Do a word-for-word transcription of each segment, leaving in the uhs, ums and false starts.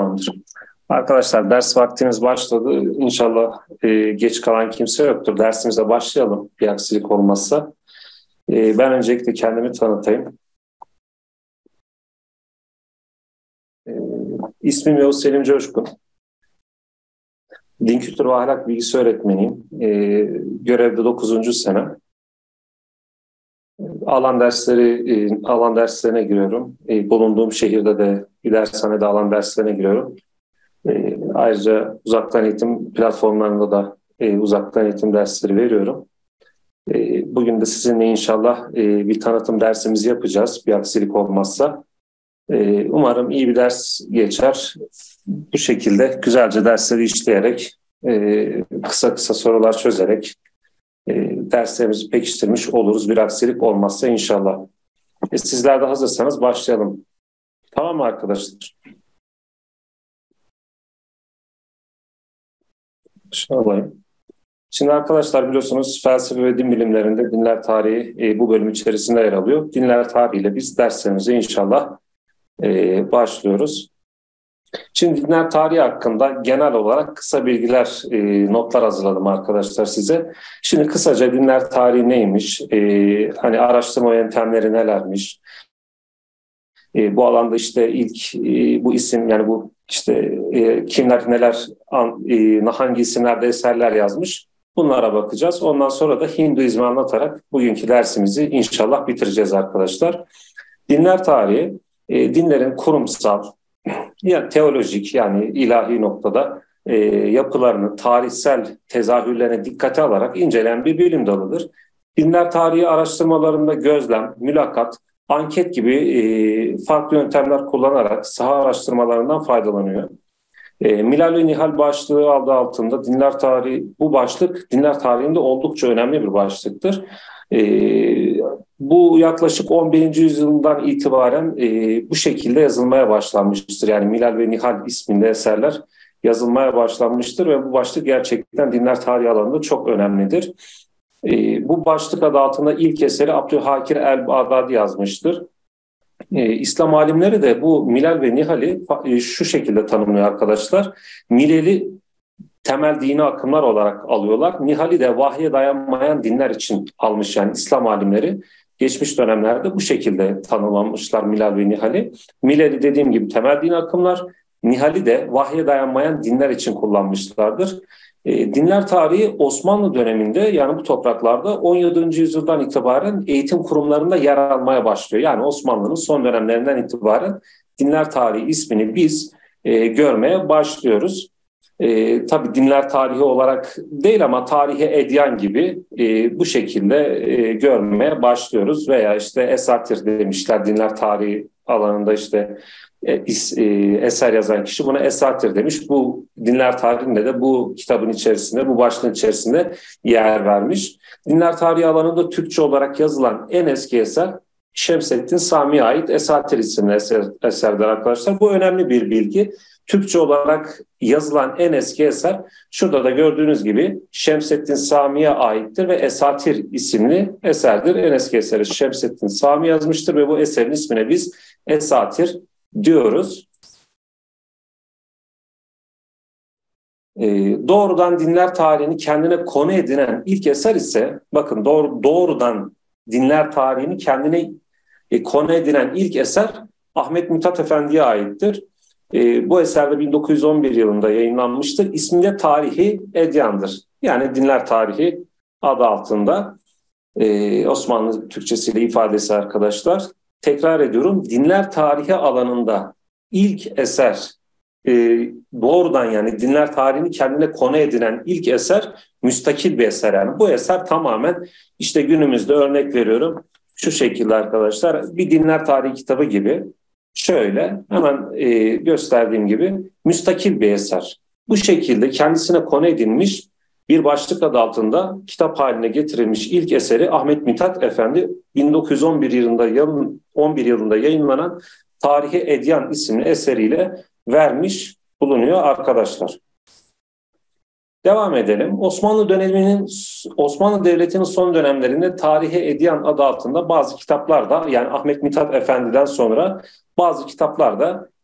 Tamamdır. Arkadaşlar ders vaktimiz başladı. İnşallah e, geç kalan kimse yoktur. Dersimize başlayalım bir aksilik olmazsa. E, ben öncelikle kendimi tanıtayım. E, ismim Yavuz Selim Coşkun. Din Kültürü ve Ahlak Bilgisi öğretmeniyim. E, görevde dokuzuncu sene. Alan dersleri, e, alan derslerine giriyorum. E, bulunduğum şehirde de bir dershanede alan derslerine giriyorum. E, ayrıca uzaktan eğitim platformlarında da e, uzaktan eğitim dersleri veriyorum. E, bugün de sizinle inşallah e, bir tanıtım dersimizi yapacağız bir aksilik olmazsa. E, umarım iyi bir ders geçer. Bu şekilde güzelce dersleri işleyerek, e, kısa kısa sorular çözerek e, derslerimizi pekiştirmiş oluruz bir aksilik olmazsa inşallah. E, sizler de hazırsanız başlayalım. Tamam mı arkadaşlar? İnşallah. Şimdi arkadaşlar biliyorsunuz felsefe ve din bilimlerinde dinler tarihi e, bu bölüm içerisinde yer alıyor. Dinler tarihiyle biz derslerimize inşallah e, başlıyoruz. Şimdi dinler tarihi hakkında genel olarak kısa bilgiler, e, notlar hazırladım arkadaşlar size. Şimdi kısaca dinler tarihi neymiş, e, hani araştırma yöntemleri nelermiş, e, bu alanda işte ilk e, bu isim yani bu işte e, kimler neler, an, e, hangi isimlerde eserler yazmış. Bunlara bakacağız. Ondan sonra da Hinduizmi anlatarak bugünkü dersimizi inşallah bitireceğiz arkadaşlar. Dinler tarihi, e, dinlerin kurumsal, yani teolojik yani ilahi noktada e, yapılarını, tarihsel tezahürlerine dikkate alarak incelen bir bilim dalıdır. Dinler tarihi araştırmalarında gözlem, mülakat, anket gibi e, farklı yöntemler kullanarak saha araştırmalarından faydalanıyor. E, Milal ve Nihal başlığı adı altında dinler tarihi, bu başlık dinler tarihinde oldukça önemli bir başlıktır. E, bu yaklaşık on birinci yüzyıldan itibaren e, bu şekilde yazılmaya başlanmıştır. Yani Milal ve Nihal isminde eserler yazılmaya başlanmıştır ve bu başlık gerçekten dinler tarihi alanında çok önemlidir. E, bu başlık adı altında ilk eseri Abdülhakir el-Bağdadi yazmıştır. Ee, İslam alimleri de bu Milal ve Nihal'i e, şu şekilde tanımlıyor arkadaşlar. Milal'i temel dini akımlar olarak alıyorlar. Nihal'i de vahye dayanmayan dinler için almış yani İslam alimleri. Geçmiş dönemlerde bu şekilde tanımlamışlar Milal ve Nihal'i. Milal'i dediğim gibi temel dini akımlar, Nihal'i de vahye dayanmayan dinler için kullanmışlardır. E, dinler tarihi Osmanlı döneminde yani bu topraklarda on yedinci yüzyıldan itibaren eğitim kurumlarında yer almaya başlıyor. Yani Osmanlı'nın son dönemlerinden itibaren dinler tarihi ismini biz e, görmeye başlıyoruz. E, tabii dinler tarihi olarak değil ama tarihi edyan gibi e, bu şekilde e, görmeye başlıyoruz. Veya işte esatir demişler dinler tarihi alanında işte e, is, e, eser yazan kişi buna esatir demiş. Bu dinler tarihinde de bu kitabın içerisinde, bu başlığın içerisinde yer vermiş. Dinler tarihi alanında Türkçe olarak yazılan en eski eser Şemseddin Sami'ye ait Esatir isimli eser, eserdir arkadaşlar. Bu önemli bir bilgi. Türkçe olarak yazılan en eski eser şurada da gördüğünüz gibi Şemseddin Sami'ye aittir ve Esatir isimli eserdir. En eski eseri Şemseddin Sami yazmıştır ve bu eserin ismine biz Esatir diyoruz. Ee, doğrudan dinler tarihini kendine konu edinen ilk eser ise bakın doğru, doğrudan dinler tarihini kendine e, konu edinen ilk eser Ahmet Mithat Efendi'ye aittir. E, bu eser de bin dokuz yüz on bir yılında yayınlanmıştır. İsmi de Tarihi Edyan'dır. Yani dinler tarihi adı altında e, Osmanlı Türkçesiyle ifadesi arkadaşlar. Tekrar ediyorum dinler tarihi alanında ilk eser e, doğrudan yani dinler tarihini kendine konu edinen ilk eser müstakil bir eser. Yani bu eser tamamen işte günümüzde örnek veriyorum şu şekilde arkadaşlar bir dinler tarihi kitabı gibi. Şöyle hemen e, gösterdiğim gibi müstakil bir eser. Bu şekilde kendisine konu edilmiş bir başlık adı altında kitap haline getirilmiş ilk eseri Ahmet Mithat Efendi bin dokuz yüz on bir yılında on bir yılında yayınlanan Tarihi Edyan isimli eseriyle vermiş bulunuyor arkadaşlar. Devam edelim. Osmanlı döneminin Osmanlı Devleti'nin son dönemlerinde Tarihi Edyan adı altında bazı kitaplar da yani Ahmet Mithat Efendi'den sonra bazı kitaplar da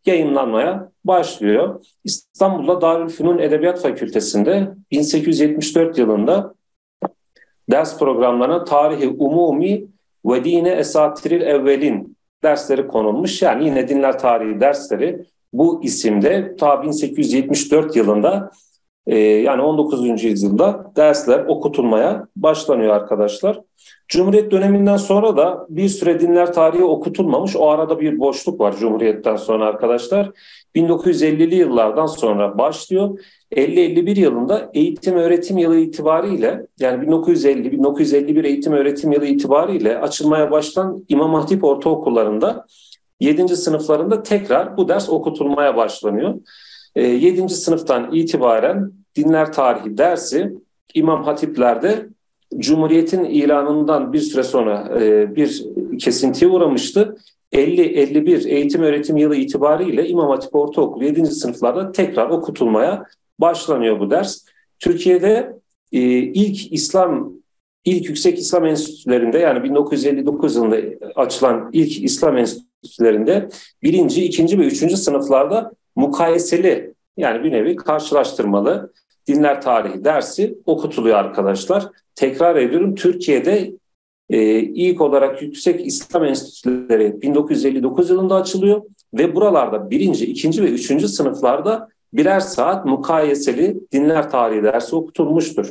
yayınlanmaya başlıyor. İstanbul'da Darülfünun Edebiyat Fakültesi'nde bin sekiz yüz yetmiş dört yılında ders programlarına Tarihi Umumi ve Dine Esatiril Evvelin dersleri konulmuş. Yani yine dinler tarihi dersleri bu isimde ta bin sekiz yüz yetmiş dört yılında e, yani on dokuzuncu yüzyılda dersler okutulmaya başlanıyor arkadaşlar. Cumhuriyet döneminden sonra da bir süre dinler tarihi okutulmamış. O arada bir boşluk var Cumhuriyet'ten sonra arkadaşlar. bin dokuz yüz ellili yıllardan sonra başlıyor. elli elli bir yılında eğitim öğretim yılı itibariyle yani bin dokuz yüz elli bin dokuz yüz elli bir eğitim öğretim yılı itibariyle açılmaya başlayan İmam Hatip ortaokullarında yedinci sınıflarında tekrar bu ders okutulmaya başlanıyor. yedinci sınıftan itibaren dinler tarihi dersi İmam Hatiplerde Cumhuriyet'in ilanından bir süre sonra e, bir kesintiye uğramıştı. elli elli bir eğitim öğretim yılı itibariyle İmam Hatip Ortaokulu yedinci sınıflarda tekrar okutulmaya başlanıyor bu ders. Türkiye'de e, ilk İslam ilk yüksek İslam enstitülerinde yani bin dokuz yüz elli dokuz yılında açılan ilk İslam enstitülerinde birinci, ikinci ve üçüncü sınıflarda mukayeseli yani bir nevi karşılaştırmalı dinler tarihi dersi okutuluyor arkadaşlar. Tekrar ediyorum, Türkiye'de e, ilk olarak Yüksek İslam Enstitüleri bin dokuz yüz elli dokuz yılında açılıyor ve buralarda birinci, ikinci ve üçüncü sınıflarda birer saat mukayeseli dinler tarihi dersi okutulmuştur.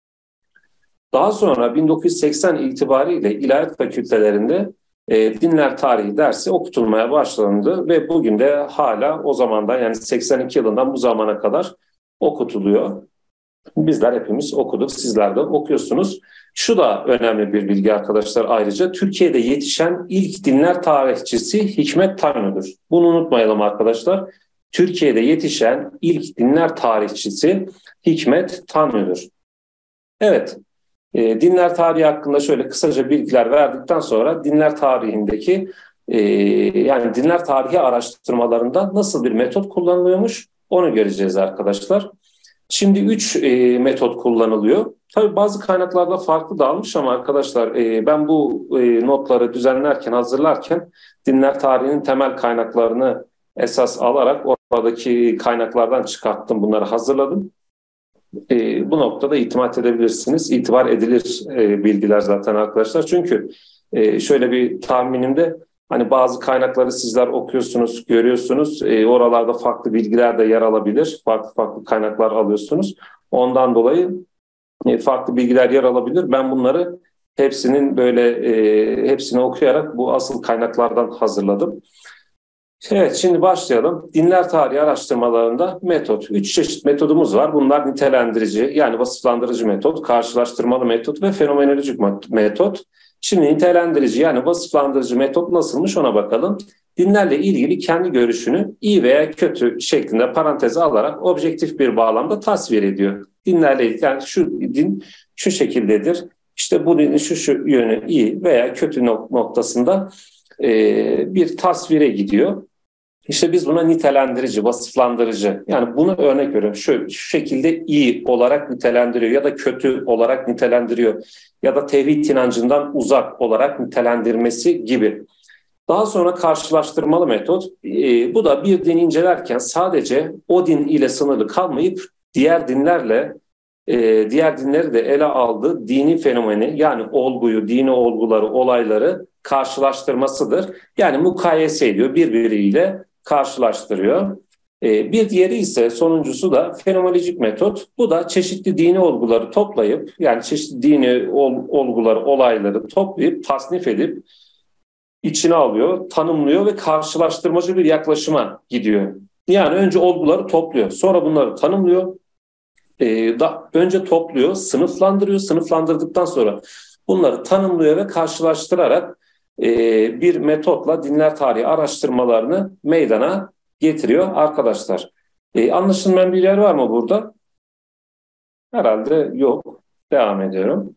Daha sonra bin dokuz yüz seksen itibariyle ilahiyat fakültelerinde e, dinler tarihi dersi okutulmaya başlandı ve bugün de hala o zamandan yani seksen iki yılından bu zamana kadar okutuluyor. Bizler hepimiz okuduk, sizler de okuyorsunuz. Şu da önemli bir bilgi arkadaşlar ayrıca. Türkiye'de yetişen ilk dinler tarihçisi Hikmet Tanrı'dır. Bunu unutmayalım arkadaşlar. Türkiye'de yetişen ilk dinler tarihçisi Hikmet Tanrı'dır. Evet, e, dinler tarihi hakkında şöyle kısaca bilgiler verdikten sonra dinler tarihindeki e, yani dinler tarihi araştırmalarında nasıl bir metot kullanılıyormuş onu göreceğiz arkadaşlar. Şimdi üç e, metot kullanılıyor. Tabii bazı kaynaklarda farklı dağılmış ama arkadaşlar e, ben bu e, notları düzenlerken, hazırlarken dinler tarihinin temel kaynaklarını esas alarak oradaki kaynaklardan çıkarttım, bunları hazırladım. E, bu noktada itimat edebilirsiniz. İtibar edilir e, bilgiler zaten arkadaşlar. Çünkü e, şöyle bir tahminimde hani bazı kaynakları sizler okuyorsunuz, görüyorsunuz. E, oralarda farklı bilgiler de yer alabilir. Farklı farklı kaynaklar alıyorsunuz. Ondan dolayı e, farklı bilgiler yer alabilir. Ben bunları hepsinin böyle e, hepsini okuyarak bu asıl kaynaklardan hazırladım. Evet, şimdi başlayalım. Dinler tarihi araştırmalarında metot. Üç çeşit metodumuz var. Bunlar nitelendirici, yani vasıflandırıcı metot, karşılaştırmalı metot ve fenomenolojik metot. Şimdi nitelendirici yani vasıflandırıcı metot nasılmış ona bakalım. Dinlerle ilgili kendi görüşünü iyi veya kötü şeklinde paranteze alarak objektif bir bağlamda tasvir ediyor. Dinlerle ilgili yani şu din şu şekildedir. İşte bu dinin şu, şu yönü iyi veya kötü noktasında e, bir tasvire gidiyor. İşte biz buna nitelendirici, vasıflandırıcı, yani bunu örnek veriyorum. Şu, şu şekilde iyi olarak nitelendiriyor ya da kötü olarak nitelendiriyor ya da tevhid inancından uzak olarak nitelendirmesi gibi. Daha sonra karşılaştırmalı metot, e, bu da bir dini incelerken sadece o din ile sınırlı kalmayıp diğer dinlerle, e, diğer dinleri de ele aldığı dini fenomeni yani olguyu, dini olguları, olayları karşılaştırmasıdır. Yani mukayese ediyor, birbiriyle karşılaştırıyor. Ee, bir diğeri ise sonuncusu da fenomenolojik metot. Bu da çeşitli dini olguları toplayıp yani çeşitli dini ol, olguları, olayları toplayıp tasnif edip içine alıyor, tanımlıyor ve karşılaştırmacı bir yaklaşıma gidiyor. Yani önce olguları topluyor, sonra bunları tanımlıyor. Ee, da, önce topluyor, sınıflandırıyor, sınıflandırdıktan sonra bunları tanımlıyor ve karşılaştırarak e, bir metotla dinler tarihi araştırmalarını meydana getiriyor arkadaşlar. E, anlaşılmayan bir yer var mı burada? Herhalde yok. Devam ediyorum.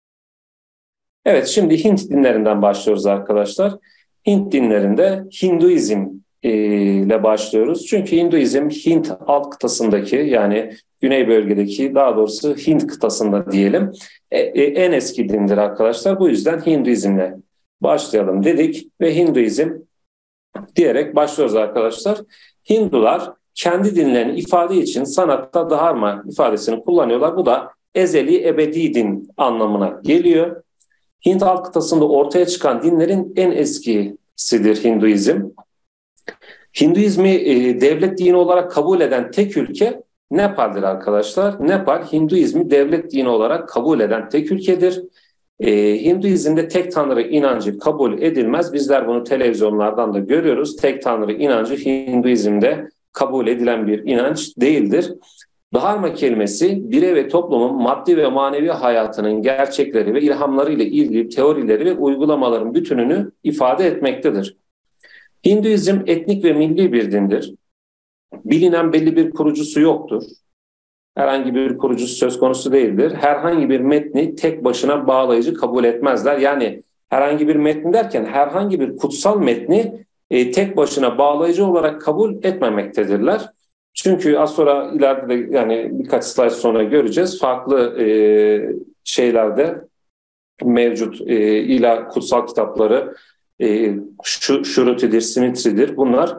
Evet, şimdi Hint dinlerinden başlıyoruz arkadaşlar. Hint dinlerinde Hinduizm e, ile başlıyoruz. Çünkü Hinduizm Hint alt kıtasındaki yani güney bölgedeki, daha doğrusu Hint kıtasında diyelim e, e, en eski dindir arkadaşlar. Bu yüzden Hinduizmle başlayalım dedik ve Hinduizm diyerek başlıyoruz arkadaşlar. Hindular kendi dinlerini ifade için sanatta dharma ifadesini kullanıyorlar. Bu da ezeli ebedi din anlamına geliyor. Hint halk kıtasında ortaya çıkan dinlerin en eskisidir Hinduizm. Hinduizmi e, devlet dini olarak kabul eden tek ülke Nepal'dir arkadaşlar. Nepal, Hinduizmi devlet dini olarak kabul eden tek ülkedir. E, Hinduizm'de tek tanrı inancı kabul edilmez. Bizler bunu televizyonlardan da görüyoruz. Tek tanrı inancı Hinduizm'de kabul edilen bir inanç değildir. Dharma kelimesi birey ve toplumun maddi ve manevi hayatının gerçekleri ve ilhamları ile ilgili teorileri ve uygulamaların bütününü ifade etmektedir. Hinduizm etnik ve milli bir dindir. Bilinen belli bir kurucusu yoktur. Herhangi bir kurucusu söz konusu değildir. Herhangi bir metni tek başına bağlayıcı kabul etmezler. Yani herhangi bir metni derken herhangi bir kutsal metni e, tek başına bağlayıcı olarak kabul etmemektedirler. Çünkü az sonra ileride de yani birkaç slide sonra göreceğiz. Farklı e, şeylerde mevcut e, ilah kutsal kitapları e, Şuruti'dir, Simitri'dir. Bunlar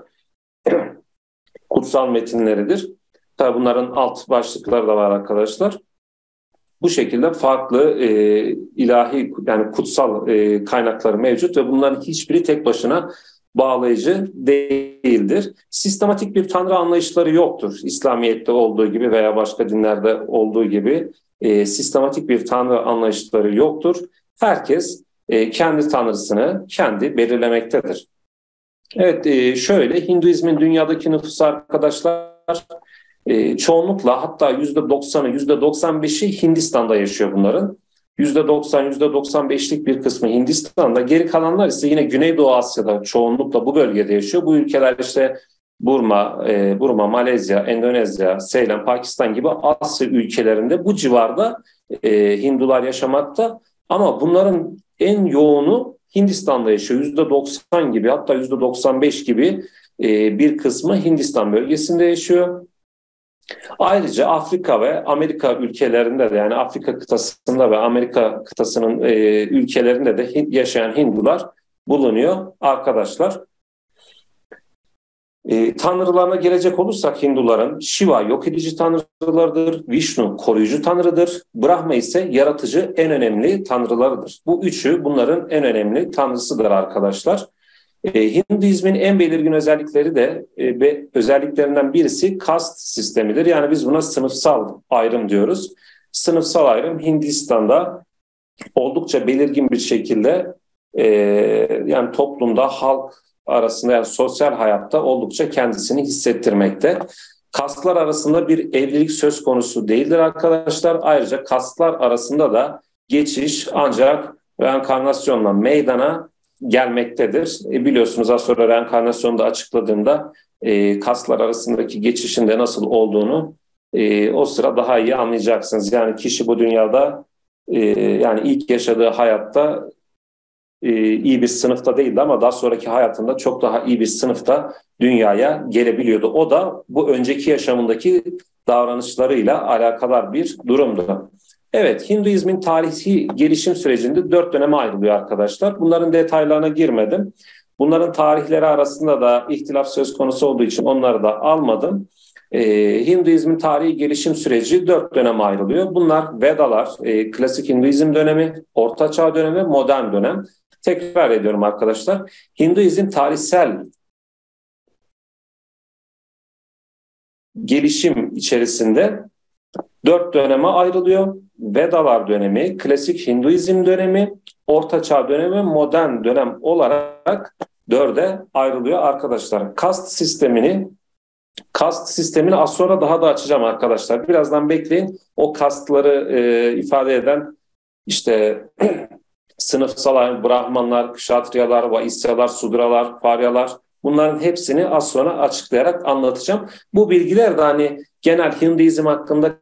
kutsal metinleridir. Tabii bunların alt başlıkları da var arkadaşlar. Bu şekilde farklı e, ilahi yani kutsal e, kaynakları mevcut ve bunların hiçbiri tek başına bağlayıcı değildir. Sistematik bir tanrı anlayışları yoktur. İslamiyet'te olduğu gibi veya başka dinlerde olduğu gibi e, sistematik bir tanrı anlayışları yoktur. Herkes e, kendi tanrısını kendi belirlemektedir. Evet, e, şöyle Hinduizmin dünyadaki nüfusu arkadaşlar e, çoğunlukla hatta yüzde doksanı, yüzde doksan beşi Hindistan'da yaşıyor bunların. yüzde doksan, yüzde doksan beşlik bir kısmı Hindistan'da. Geri kalanlar ise yine Güneydoğu Asya'da çoğunlukla bu bölgede yaşıyor. Bu ülkeler işte Burma, e, Burma, Malezya, Endonezya, Seylan, Pakistan gibi Asya ülkelerinde bu civarda e, Hindular yaşamakta. Ama bunların en yoğunu Hindistan'da yaşıyor. yüzde doksan gibi hatta yüzde doksan beş gibi e, bir kısmı Hindistan bölgesinde yaşıyor. Ayrıca Afrika ve Amerika ülkelerinde de yani Afrika kıtasında ve Amerika kıtasının e, ülkelerinde de yaşayan Hindular bulunuyor arkadaşlar. E, tanrılarına gelecek olursak Hinduların Shiva yok edici tanrılarıdır, Vishnu koruyucu tanrıdır, Brahma ise yaratıcı en önemli tanrılarıdır. Bu üçü bunların en önemli tanrısıdır arkadaşlar. E, Hinduizmin en belirgin özellikleri de e, ve özelliklerinden birisi kast sistemidir. Yani biz buna sınıfsal ayrım diyoruz. Sınıfsal ayrım Hindistan'da oldukça belirgin bir şekilde e, yani toplumda halk arasında yani sosyal hayatta oldukça kendisini hissettirmekte. Kastlar arasında bir evlilik söz konusu değildir arkadaşlar. Ayrıca kastlar arasında da geçiş ancak reenkarnasyonla meydana gelmektedir. E biliyorsunuz az sonra reenkarnasyonu da açıkladığımda e, kastlar arasındaki geçişin de nasıl olduğunu e, o sıra daha iyi anlayacaksınız. Yani kişi bu dünyada e, yani ilk yaşadığı hayatta e, iyi bir sınıfta değildi ama daha sonraki hayatında çok daha iyi bir sınıfta dünyaya gelebiliyordu. O da bu önceki yaşamındaki davranışlarıyla alakalar bir durumdu. Evet, Hinduizmin tarihi gelişim sürecinde dört döneme ayrılıyor arkadaşlar. Bunların detaylarına girmedim. Bunların tarihleri arasında da ihtilaf söz konusu olduğu için onları da almadım. Ee, Hinduizmin tarihi gelişim süreci dört döneme ayrılıyor. Bunlar Vedalar, e, klasik Hinduizm dönemi, Orta Çağ dönemi, modern dönem. Tekrar ediyorum arkadaşlar. Hinduizm tarihsel gelişim içerisinde dört döneme ayrılıyor. Vedalar dönemi, klasik Hinduizm dönemi, Orta Çağ dönemi, modern dönem olarak dörde ayrılıyor arkadaşlar. Kast sistemini kast sistemini az sonra daha da açacağım arkadaşlar. Birazdan bekleyin. O kastları e, ifade eden işte sınıfsal Brahmanlar, Kshatriyalar, Vaisyalar, Sudralar, Faryalar bunların hepsini az sonra açıklayarak anlatacağım. Bu bilgiler de hani genel Hinduizm hakkında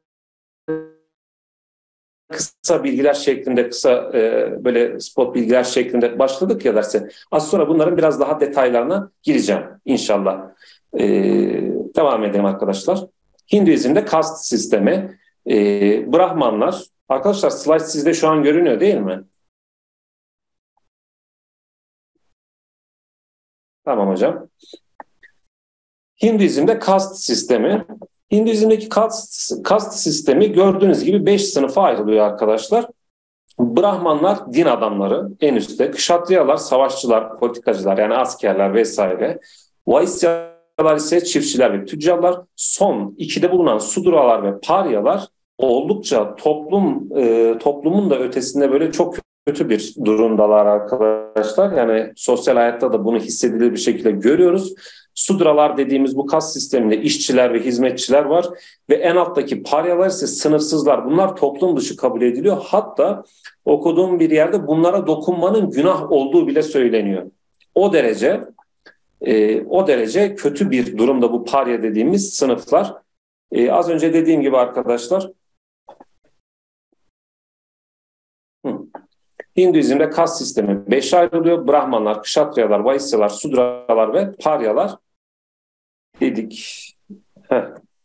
kısa bilgiler şeklinde, kısa e, böyle spot bilgiler şeklinde başladık ya derse. Az sonra bunların biraz daha detaylarına gireceğim inşallah. E, devam edelim arkadaşlar. Hinduizm'de kast sistemi, e, Brahmanlar. Arkadaşlar slide sizde şu an görünüyor değil mi? Tamam hocam. Hinduizm'de kast sistemi. Hinduizm'deki kast, kast sistemi gördüğünüz gibi beş sınıfa ayrılıyor arkadaşlar. Brahmanlar din adamları en üstte, Kshatriyalar savaşçılar, politikacılar yani askerler vesaire. Vaisyalar ise çiftçiler ve tüccarlar. Son ikide bulunan Sudralar ve Paryalar oldukça toplum e, toplumun da ötesinde böyle çok kötü bir durumdalar arkadaşlar. Yani sosyal hayatta da bunu hissedilir bir şekilde görüyoruz. Sudralar dediğimiz bu kas sisteminde işçiler ve hizmetçiler var ve en alttaki Paryalar ise sınırsızlar. Bunlar toplum dışı kabul ediliyor. Hatta okuduğum bir yerde bunlara dokunmanın günah olduğu bile söyleniyor. O derece e, o derece kötü bir durumda bu Parya dediğimiz sınıflar. E, az önce dediğim gibi arkadaşlar, Hı. Hinduizm'de kas sistemi beşe ayrılıyor. Brahmanlar, Kshatriyalar, Vaisyalar, Sudralar ve Paryalar dedik. Heh.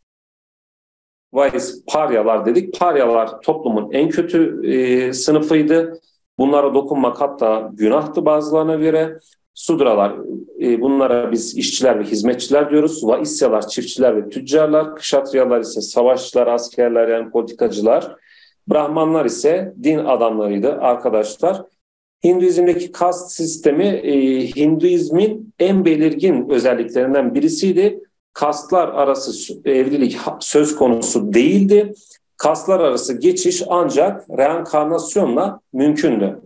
Vais, Paryalar dedik. Paryalar toplumun en kötü e, sınıfıydı. Bunlara dokunmak hatta günahtı bazılarına göre. Sudralar, e, bunlara biz işçiler ve hizmetçiler diyoruz. Vaisyalar, çiftçiler ve tüccarlar. Kshatriyalar ise savaşçılar, askerler yani politikacılar. Brahmanlar ise din adamlarıydı arkadaşlar. Hinduizm'deki kast sistemi e, Hinduizmin en belirgin özelliklerinden birisiydi. Kastlar arası evlilik söz konusu değildi. Kastlar arası geçiş ancak reenkarnasyonla mümkündü.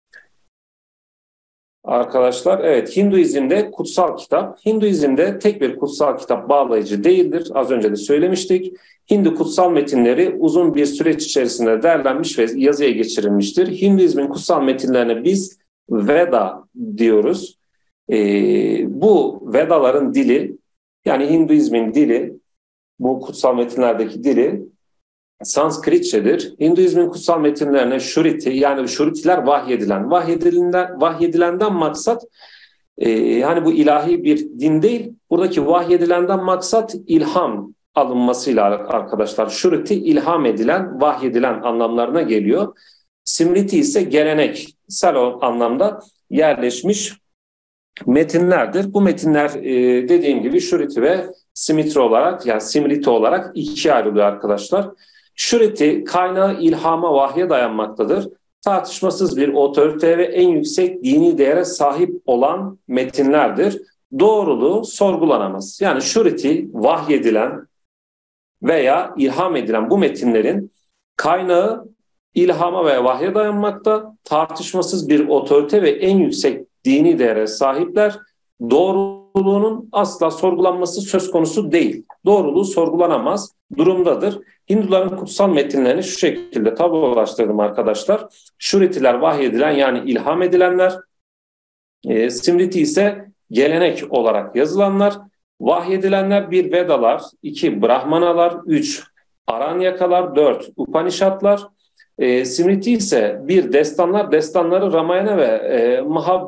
Arkadaşlar, evet, Hinduizm'de kutsal kitap. Hinduizm'de tek bir kutsal kitap bağlayıcı değildir. Az önce de söylemiştik. Hindu kutsal metinleri uzun bir süreç içerisinde derlenmiş ve yazıya geçirilmiştir. Hinduizmin kutsal metinlerine biz Veda diyoruz. Ee, bu Vedaların dili, yani Hinduizmin dili, bu kutsal metinlerdeki dili Sanskritçedir. Hinduizmin kutsal metinlerine Şuriti, yani Şuritiler vahyedilen, vahyedilenden, vahyedilenden maksat e, hani bu ilahi bir din değil, buradaki vahyedilenden maksat ilham alınmasıyla arkadaşlar. Şuriti ilham edilen, vahyedilen anlamlarına geliyor. Simriti ise geleneksel o anlamda yerleşmiş metinlerdir. Bu metinler e, dediğim gibi Şuriti ve Simriti olarak, yani Simriti olarak ikiye ayrılıyor arkadaşlar. Şuriti kaynağı ilhama, vahye dayanmaktadır. Tartışmasız bir otorite ve en yüksek dini değere sahip olan metinlerdir. Doğruluğu sorgulanamaz. Yani Şuriti vahyedilen veya ilham edilen bu metinlerin kaynağı ilhama ve vahye dayanmakta. Tartışmasız bir otorite ve en yüksek dini değere sahipler. Doğruluğunun asla sorgulanması söz konusu değil. Doğruluğu sorgulanamaz durumdadır. Hinduların kutsal metinlerini şu şekilde tablolaştırdım arkadaşlar. Şuritiler vahyedilen, yani ilham edilenler. E, Simriti ise gelenek olarak yazılanlar. Vahyedilenler bir Vedalar, iki Brahmanalar, üç Aranyakalar, dört Upanishadlar. E, Simriti ise bir destanlar, destanları Ramayana ve e, Mahab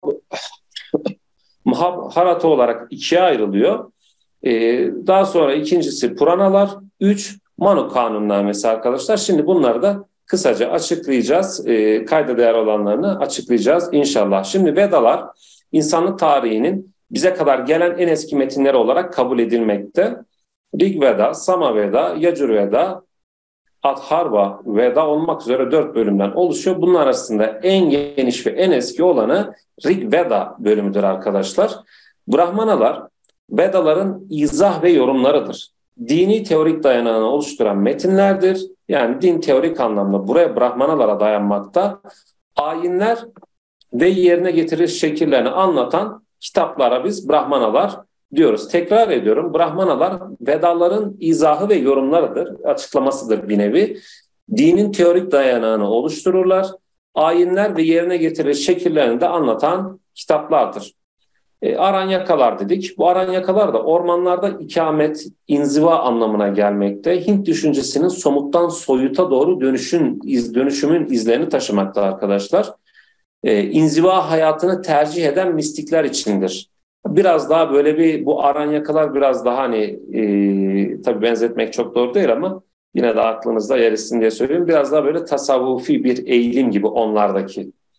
Mahabharata olarak ikiye ayrılıyor. Ee, daha sonra ikincisi Puranalar, üç Manu kanunnamesi arkadaşlar. Şimdi bunları da kısaca açıklayacağız. Ee, kayda değer olanlarını açıklayacağız inşallah. Şimdi Vedalar insanlık tarihinin bize kadar gelen en eski metinleri olarak kabul edilmekte. Rig Veda, Sama Veda, Yajur Veda, Atharva Veda olmak üzere dört bölümden oluşuyor. Bunun arasında en geniş ve en eski olanı Rig Veda bölümüdür arkadaşlar. Brahmanalar Vedaların izah ve yorumlarıdır. Dini teorik dayanağını oluşturan metinlerdir. Yani din teorik anlamda buraya Brahmanalara dayanmakta. Ayinler ve yerine getiriş şekillerini anlatan kitaplara biz Brahmanalar diyoruz. Tekrar ediyorum, Brahmanalar Vedaların izahı ve yorumlarıdır, açıklamasıdır bir nevi. Dinin teorik dayanağını oluştururlar. Ayinler ve yerine getiriş şekillerini de anlatan kitaplardır. E, Aranyakalar dedik. Bu Aranyakalar da ormanlarda ikamet, inziva anlamına gelmekte. Hint düşüncesinin somuttan soyuta doğru dönüşün, iz, dönüşümün izlerini taşımakta arkadaşlar. E, inziva hayatını tercih eden mistikler içindir. Biraz daha böyle bir, bu Aranyakalar biraz daha hani e, tabii benzetmek çok doğru değil ama yine de aklınızda yer etsin diye söyleyeyim. Biraz daha böyle tasavvufi bir eğilim gibi onlardaki.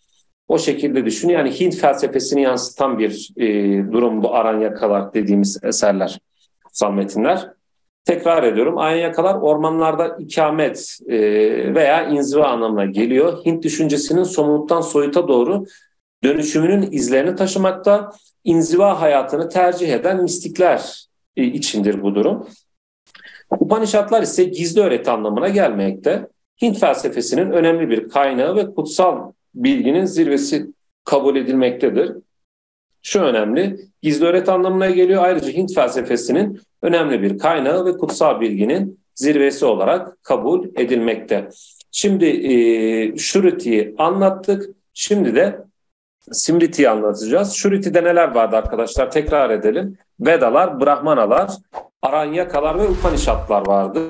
O şekilde düşün. Yani Hint felsefesini yansıtan bir e, durum bu Aranyakalar dediğimiz eserler, kutsal metinler. Tekrar ediyorum. Aranyakalar ormanlarda ikamet e, veya inziva anlamına geliyor. Hint düşüncesinin somuttan soyuta doğru dönüşümünün izlerini taşımakta. İnziva hayatını tercih eden mistikler e, içindir bu durum. Upanishadlar ise gizli öğreti anlamına gelmekte. Hint felsefesinin önemli bir kaynağı ve kutsal bilginin zirvesi kabul edilmektedir. Şu önemli, gizli öğreti anlamına geliyor. Ayrıca Hint felsefesinin önemli bir kaynağı ve kutsal bilginin zirvesi olarak kabul edilmekte. Şimdi e, Şuruti'yi anlattık. Şimdi de Simriti'yi anlatacağız. Şuriti'de neler vardı arkadaşlar? Tekrar edelim. Vedalar, Brahmanalar, Aranyakalar ve Upanishadlar vardı.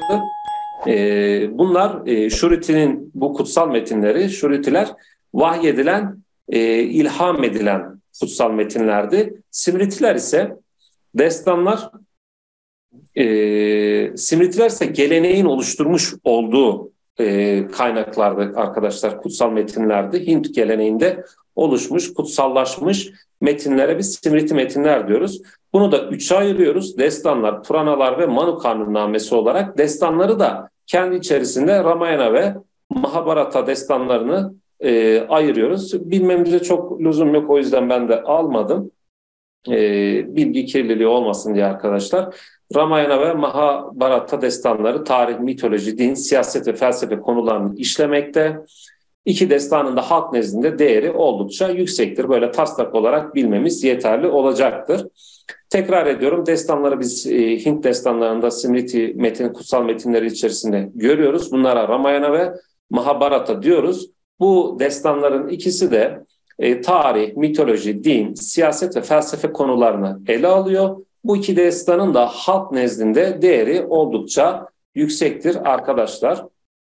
Ee, bunlar e, Şuriti'nin bu kutsal metinleri, Şuritiler vahyedilen, e, ilham edilen kutsal metinlerdi. Simritiler ise destanlar, e, Simritiler ise geleneğin oluşturmuş olduğu e, kaynaklardı arkadaşlar, kutsal metinlerdi. Hint geleneğinde oluşmuş, kutsallaşmış metinlere biz Simriti metinler diyoruz. Bunu da üçe ayırıyoruz. Destanlar, Puranalar ve Manu Kanunnamesi olarak. Destanları da kendi içerisinde Ramayana ve Mahabharata destanlarını e, ayırıyoruz. Bilmemize çok lüzum yok, o yüzden ben de almadım. E, bilgi kirliliği olmasın diye arkadaşlar. Ramayana ve Mahabharata destanları tarih, mitoloji, din, siyaset ve felsefe konularını işlemekte. İki destanın da halk nezdinde değeri oldukça yüksektir. Böyle taslak olarak bilmemiz yeterli olacaktır. Tekrar ediyorum, destanları biz e, Hint destanlarında Simriti metin, kutsal metinleri içerisinde görüyoruz. Bunlara Ramayana ve Mahabharata diyoruz. Bu destanların ikisi de e, tarih, mitoloji, din, siyaset ve felsefe konularını ele alıyor. Bu iki destanın da halk nezdinde değeri oldukça yüksektir arkadaşlar.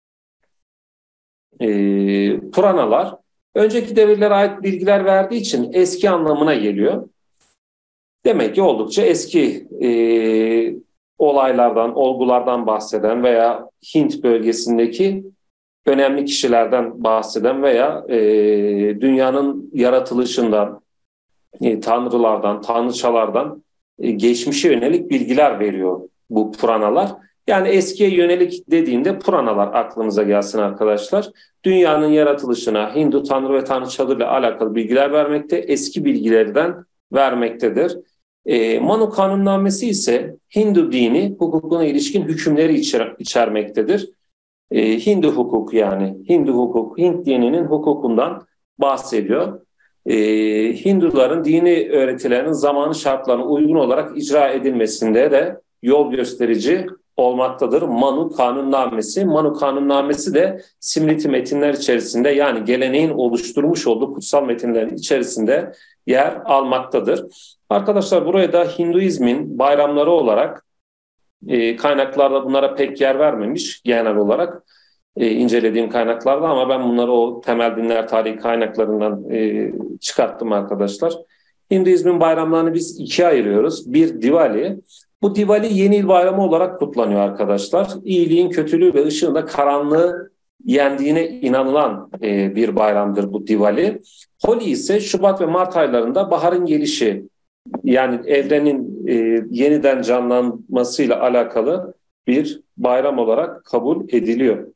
E, Puranalar önceki devirlere ait bilgiler verdiği için eski anlamına geliyor. Demek ki oldukça eski e, olaylardan, olgulardan bahseden veya Hint bölgesindeki önemli kişilerden bahseden veya e, dünyanın yaratılışından, e, tanrılardan, tanrıçalardan e, geçmişe yönelik bilgiler veriyor bu Puranalar. Yani eskiye yönelik dediğinde Puranalar aklınıza gelsin arkadaşlar. Dünyanın yaratılışına, Hindu tanrı ve tanrıçalarıyla alakalı bilgiler vermekte, eski bilgilerden vermektedir. E, Manu Kanunnamesi ise Hindu dini hukukuna ilişkin hükümleri içer, içermektedir. E, Hindu hukuku, yani Hindu hukuk, Hint dininin hukukundan bahsediyor. E, Hinduların dini öğretilerinin zamanı şartlarına uygun olarak icra edilmesinde de yol gösterici olmaktadır Manu Kanunnamesi. Manu Kanunnamesi de Simriti metinler içerisinde, yani geleneğin oluşturmuş olduğu kutsal metinlerin içerisinde yer almaktadır. Arkadaşlar, buraya da Hinduizmin bayramları olarak e, kaynaklarda bunlara pek yer vermemiş genel olarak e, incelediğim kaynaklarda, ama ben bunları o temel dinler tarihi kaynaklarından e, çıkarttım arkadaşlar. Hinduizmin bayramlarını biz ikiye ayırıyoruz. Bir, Diwali. Bu Diwali yeni yıl bayramı olarak kutlanıyor arkadaşlar. İyiliğin kötülüğü ve ışığın da karanlığı yendiğine inanılan e, bir bayramdır bu Diwali. Holi ise Şubat ve Mart aylarında baharın gelişi, yani evrenin e, yeniden canlanmasıyla alakalı bir bayram olarak kabul ediliyor.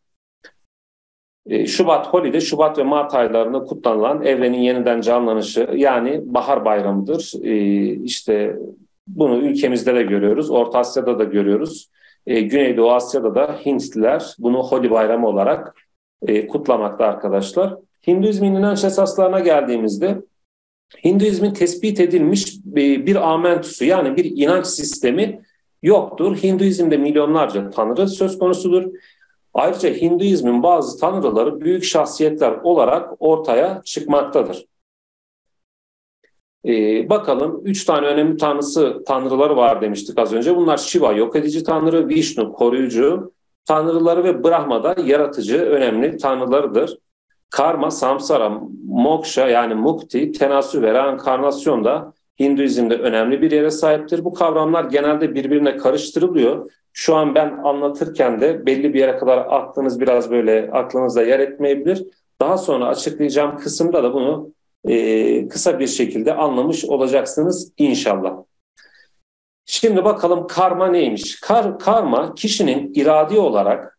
E, Şubat, Holi de Şubat ve Mart aylarında kutlanılan evrenin yeniden canlanışı, yani bahar bayramıdır. E, işte bunu ülkemizde de görüyoruz, Orta Asya'da da görüyoruz. E, Güneydoğu Asya'da da Hintliler bunu Holi bayramı olarak e, kutlamakta arkadaşlar. Hinduizmin inanç esaslarına geldiğimizde, Hinduizmin tespit edilmiş bir amentusu, yani bir inanç sistemi yoktur. Hinduizmde milyonlarca tanrı söz konusudur. Ayrıca Hinduizmin bazı tanrıları büyük şahsiyetler olarak ortaya çıkmaktadır. Ee, bakalım, üç tane önemli tanrısı, tanrıları var demiştik az önce. Bunlar Shiva, yok edici tanrı; Vishnu, koruyucu tanrıları; ve Brahma da yaratıcı önemli tanrılarıdır. Karma, samsara, moksha yani mukti, tenasü ve reenkarnasyon da Hinduizm'de önemli bir yere sahiptir. Bu kavramlar genelde birbirine karıştırılıyor. Şu an ben anlatırken de belli bir yere kadar aklınız biraz böyle aklınızda yer etmeyebilir. Daha sonra açıklayacağım kısımda da bunu e, kısa bir şekilde anlamış olacaksınız inşallah. Şimdi bakalım karma neymiş? Kar, karma kişinin iradi olarak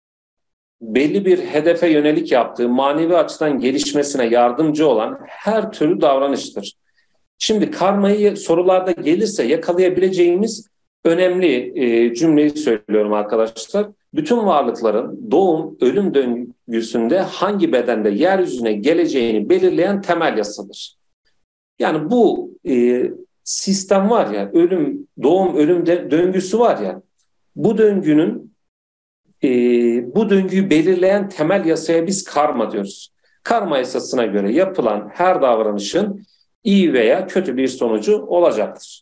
belli bir hedefe yönelik yaptığı manevi açıdan gelişmesine yardımcı olan her türlü davranıştır. Şimdi karmayı sorularda gelirse yakalayabileceğimiz önemli e, cümleyi söylüyorum arkadaşlar. Bütün varlıkların doğum, ölüm döngüsünde hangi bedende yeryüzüne geleceğini belirleyen temel yasadır. Yani bu e, sistem var ya, ölüm, doğum, ölüm de, döngüsü var ya, bu döngünün e, bu döngüyü belirleyen temel yasaya biz karma diyoruz. Karma yasasına göre yapılan her davranışın iyi veya kötü bir sonucu olacaktır.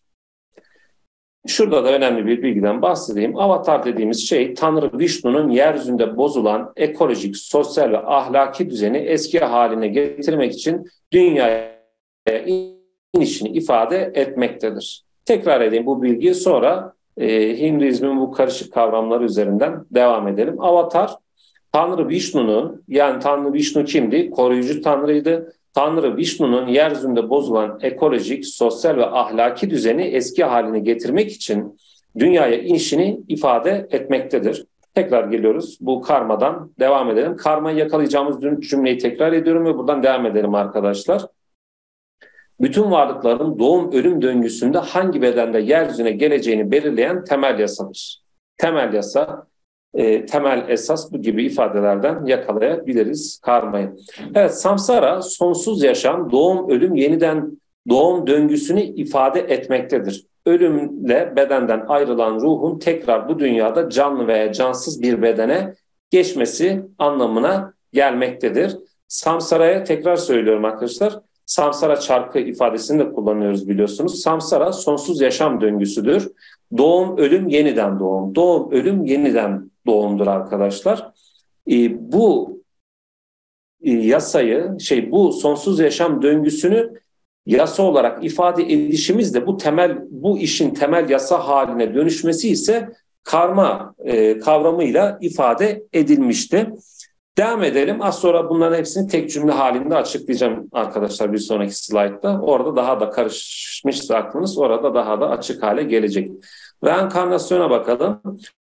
Şurada da önemli bir bilgiden bahsedeyim. Avatar dediğimiz şey Tanrı Vishnu'nun yeryüzünde bozulan ekolojik, sosyal ve ahlaki düzeni eski haline getirmek için dünyaya inişini ifade etmektedir. Tekrar edeyim bu bilgiyi, sonra e, Hinduizmin bu karışık kavramları üzerinden devam edelim. Avatar, Tanrı Vishnu'nun, yani Tanrı Vishnu kimdi? Koruyucu Tanrı'ydı. Tanrı Vishnu'nun yeryüzünde bozulan ekolojik, sosyal ve ahlaki düzeni eski haline getirmek için dünyaya inişini ifade etmektedir. Tekrar geliyoruz. Bu karmadan devam edelim. Karmayı yakalayacağımız cümleyi tekrar ediyorum ve buradan devam edelim arkadaşlar. Bütün varlıkların doğum ölüm döngüsünde hangi bedende yeryüzüne geleceğini belirleyen temel yasadır. Temel yasa, e, temel esas, bu gibi ifadelerden yakalayabiliriz karmayı. Evet, samsara sonsuz yaşam, doğum, ölüm, yeniden doğum döngüsünü ifade etmektedir. Ölümle bedenden ayrılan ruhun tekrar bu dünyada canlı veya cansız bir bedene geçmesi anlamına gelmektedir. Samsara'ya tekrar söylüyorum arkadaşlar. Samsara çarkı ifadesini de kullanıyoruz biliyorsunuz. Samsara sonsuz yaşam döngüsüdür. Doğum, ölüm, yeniden doğum. Doğum, ölüm, yeniden doğumdur arkadaşlar. E, bu e, yasayı, şey bu sonsuz yaşam döngüsünü yasa olarak ifade edişimiz de bu temel, bu işin temel yasa haline dönüşmesi ise karma e, kavramıyla ifade edilmişti. Devam edelim. Az sonra bunların hepsini tek cümle halinde açıklayacağım arkadaşlar bir sonraki slaytta. Orada daha da karışmışsa aklınız, orada daha da açık hale gelecek. Reenkarnasyona bakalım.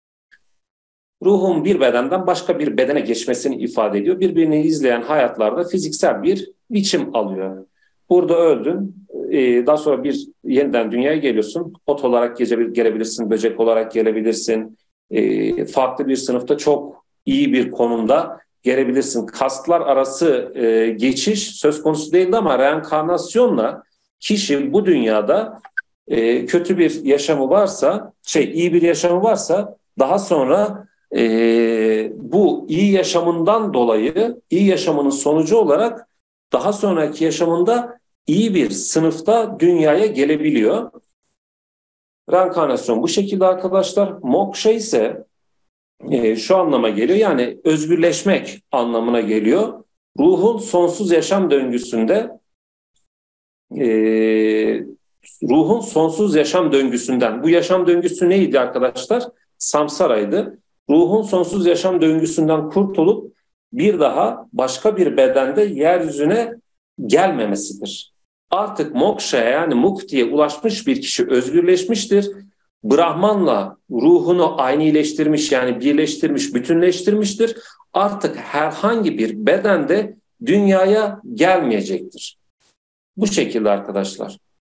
Ruhun bir bedenden başka bir bedene geçmesini ifade ediyor. Birbirini izleyen hayatlarda fiziksel bir biçim alıyor. Burada öldün, daha sonra bir yeniden dünyaya geliyorsun. Ot olarak gelebilirsin, böcek olarak gelebilirsin. Farklı bir sınıfta çok iyi bir konumda gelebilirsin. Kastlar arası e, geçiş söz konusu değildi ama reenkarnasyonla kişi bu dünyada e, kötü bir yaşamı varsa, şey iyi bir yaşamı varsa daha sonra e, bu iyi yaşamından dolayı, iyi yaşamının sonucu olarak daha sonraki yaşamında iyi bir sınıfta dünyaya gelebiliyor. Reenkarnasyon bu şekilde arkadaşlar. Moksha ise E, şu anlama geliyor, yani özgürleşmek anlamına geliyor. Ruhun sonsuz yaşam döngüsünde e, ruhun sonsuz yaşam döngüsünden, bu yaşam döngüsü neydi arkadaşlar? Samsaraydı. Ruhun sonsuz yaşam döngüsünden kurtulup bir daha başka bir bedende yeryüzüne gelmemesidir. Artık moksha'ya, yani muktiye ulaşmış bir kişi özgürleşmiştir. Brahman'la ruhunu aynileştirmiş, yani birleştirmiş, bütünleştirmiştir. Artık herhangi bir bedende dünyaya gelmeyecektir. Bu şekilde arkadaşlar.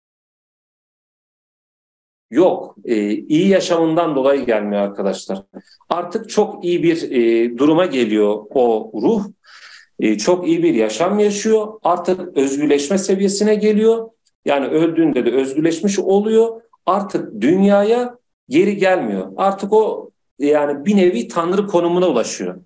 Yok, e, iyi yaşamından dolayı gelmiyor arkadaşlar. Artık çok iyi bir e, duruma geliyor o ruh. E, çok iyi bir yaşam yaşıyor. Artık özgürleşme seviyesine geliyor. Yani öldüğünde de özgürleşmiş oluyor. Artık dünyaya geri gelmiyor. Artık o yani bir nevi Tanrı konumuna ulaşıyor.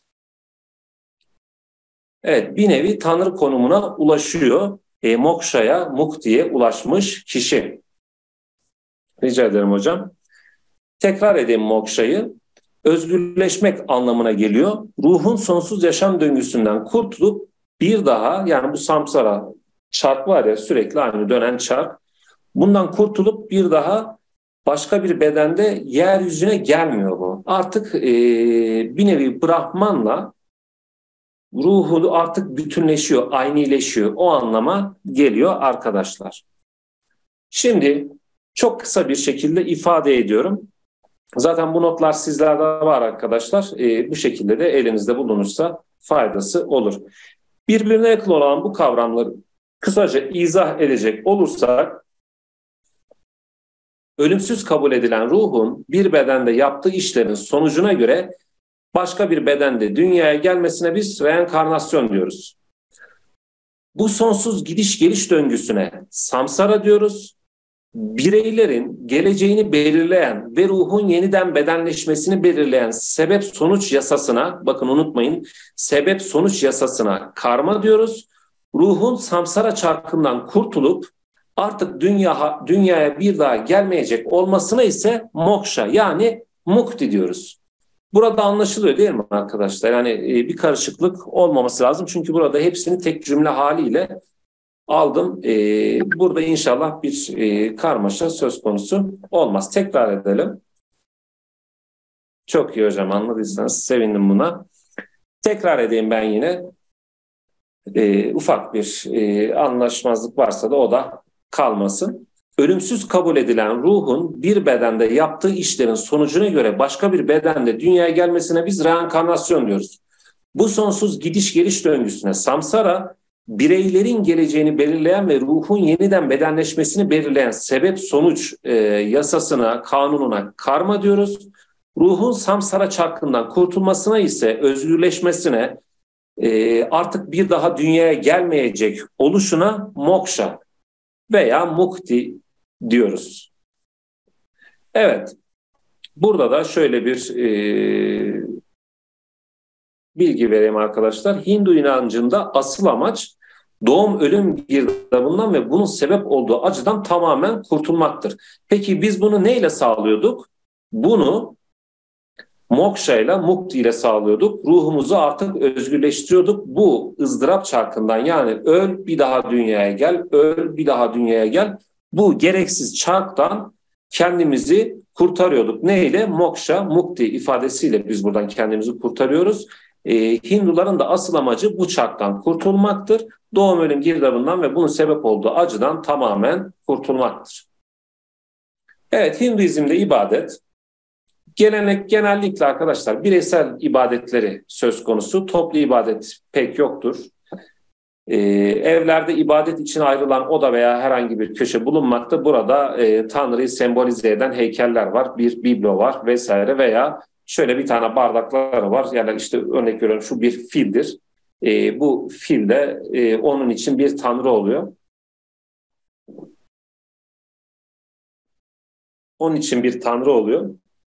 Evet, bir nevi Tanrı konumuna ulaşıyor. E, mokshaya, muktiye ulaşmış kişi. Rica ederim hocam. Tekrar edeyim mokshayı. Özgürleşmek anlamına geliyor. Ruhun sonsuz yaşam döngüsünden kurtulup bir daha, yani bu samsara çark var ya, sürekli aynı dönen çark. Bundan kurtulup bir daha başka bir bedende yeryüzüne gelmiyor bu. Artık e, bir nevi Brahman'la ruhu artık bütünleşiyor, aynileşiyor. O anlama geliyor arkadaşlar. Şimdi çok kısa bir şekilde ifade ediyorum. Zaten bu notlar sizlerde var arkadaşlar. Ee, bu şekilde de elinizde bulunursa faydası olur. Birbirine yakın olan bu kavramları kısaca izah edecek olursak, ölümsüz kabul edilen ruhun bir bedende yaptığı işlerin sonucuna göre başka bir bedende dünyaya gelmesine biz reenkarnasyon diyoruz. Bu sonsuz gidiş geliş döngüsüne samsara diyoruz. Bireylerin geleceğini belirleyen ve ruhun yeniden bedenleşmesini belirleyen sebep sonuç yasasına, bakın unutmayın, sebep sonuç yasasına karma diyoruz. Ruhun samsara çarkından kurtulup artık dünya, dünyaya bir daha gelmeyecek olmasına ise moksha, yani mukti diyoruz. Burada anlaşılıyor değil mi arkadaşlar? Yani bir karışıklık olmaması lazım. Çünkü burada hepsini tek cümle haliyle aldım. Ee, burada inşallah bir e, karmaşa söz konusu olmaz. Tekrar edelim. Çok iyi hocam, anladıysanız sevindim buna. Tekrar edeyim ben yine. Ee, ufak bir e, anlaşmazlık varsa da o da kalmasın. Ölümsüz kabul edilen ruhun bir bedende yaptığı işlerin sonucuna göre başka bir bedende dünyaya gelmesine biz reenkarnasyon diyoruz. Bu sonsuz gidiş geliş döngüsüne samsara, bireylerin geleceğini belirleyen ve ruhun yeniden bedenleşmesini belirleyen sebep sonuç e, yasasına, kanununa karma diyoruz. Ruhun samsara çarkından kurtulmasına ise özgürleşmesine, e, artık bir daha dünyaya gelmeyecek oluşuna moksha veya mukti diyoruz. Evet, burada da şöyle bir e, bilgi vereyim arkadaşlar. Hindu inancında asıl amaç doğum ölüm girdabından ve bunun sebep olduğu acıdan tamamen kurtulmaktır. Peki biz bunu neyle sağlıyorduk? Bunu moksha ile mukti ile sağlıyorduk. Ruhumuzu artık özgürleştiriyorduk. Bu ızdırap çarkından, yani öl bir daha dünyaya gel, öl bir daha dünyaya gel. Bu gereksiz çarktan kendimizi kurtarıyorduk. Neyle? Moksha, mukti ifadesiyle biz buradan kendimizi kurtarıyoruz. Ee, Hinduların da asıl amacı bu çarktan kurtulmaktır. Doğum ölüm girdabından ve bunun sebep olduğu acıdan tamamen kurtulmaktır. Evet, Hinduizm'de ibadet, gelenek genellikle arkadaşlar bireysel ibadetleri söz konusu. Toplu ibadet pek yoktur. Ee, evlerde ibadet için ayrılan oda veya herhangi bir köşe bulunmakta. Burada e, Tanrı'yı sembolize eden heykeller var, bir biblo var vesaire, veya şöyle bir tane bardakları var. Yani işte örnek veriyorum, şu bir fildir. E, bu fil de e, onun için bir tanrı oluyor. Onun için bir tanrı oluyor.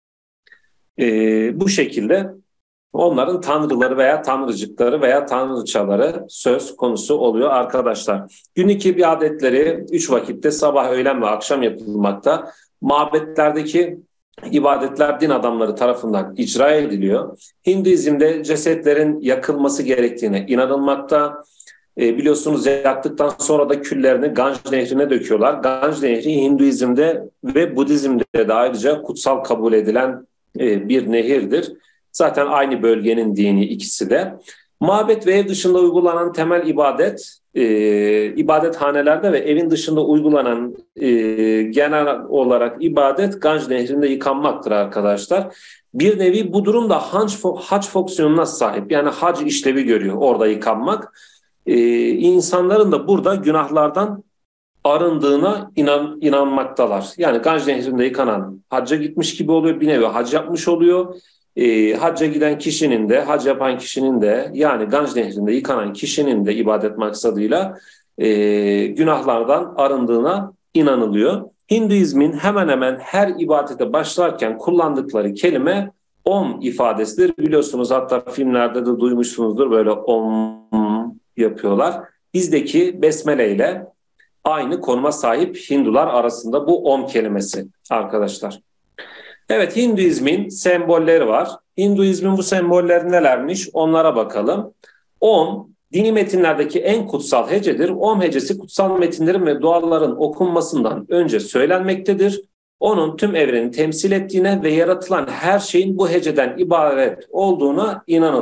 E, bu şekilde onların tanrıları veya tanrıcıkları veya tanrıçaları söz konusu oluyor arkadaşlar. Günlük ibadetleri üç vakitte sabah, öğlen ve akşam yapılmakta. Mabetlerdeki ibadetler din adamları tarafından icra ediliyor. Hinduizm'de cesetlerin yakılması gerektiğine inanılmakta. E, biliyorsunuz yaktıktan sonra da küllerini Ganj Nehri'ne döküyorlar. Ganj Nehri Hinduizm'de ve Budizm'de de ayrıca kutsal kabul edilen e, bir nehirdir. Zaten aynı bölgenin dini ikisi de. Mabet ve ev dışında uygulanan temel ibadet, e, ibadethanelerde ve evin dışında uygulanan e, genel olarak ibadet Ganj Nehri'nde yıkanmaktır arkadaşlar. Bir nevi bu durumda hac, hac fonksiyonuna sahip, yani hac işlevi görüyor orada yıkanmak. E, insanların da burada günahlardan arındığına inan, inanmaktalar. Yani Ganj Nehri'nde yıkanan hacca gitmiş gibi oluyor, bir nevi hac yapmış oluyor. E, hacca giden kişinin de, hac yapan kişinin de, yani Ganj Nehri'nde yıkanan kişinin de ibadet maksadıyla e, günahlardan arındığına inanılıyor. Hinduizmin hemen hemen her ibadete başlarken kullandıkları kelime Om ifadesidir. Biliyorsunuz, hatta filmlerde de duymuşsunuzdur, böyle Om yapıyorlar. Bizdeki Besmele ile aynı konuma sahip Hindular arasında bu Om kelimesi arkadaşlar. Evet, Hinduizmin sembolleri var. Hinduizmin bu sembolleri nelermiş? Onlara bakalım. Om, dini metinlerdeki en kutsal hecedir. Om hecesi kutsal metinlerin ve duaların okunmasından önce söylenmektedir. Onun tüm evreni temsil ettiğine ve yaratılan her şeyin bu heceden ibaret olduğuna inanılır.